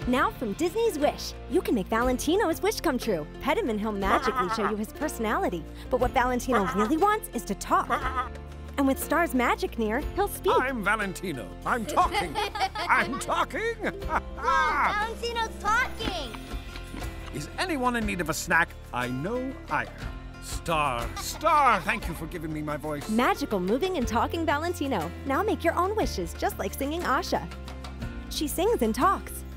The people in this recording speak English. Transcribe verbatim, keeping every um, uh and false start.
Now from Disney's Wish, you can make Valentino's wish come true. Pet him and he'll magically show you his personality. But what Valentino really wants is to talk. And with Star's magic near, he'll speak. I'm Valentino. I'm talking. I'm talking. Valentino's talking. Is anyone in need of a snack? I know I am. Star, Star, thank you for giving me my voice. Magical moving and talking Valentino. Now make your own wishes, just like singing Asha. She sings and talks.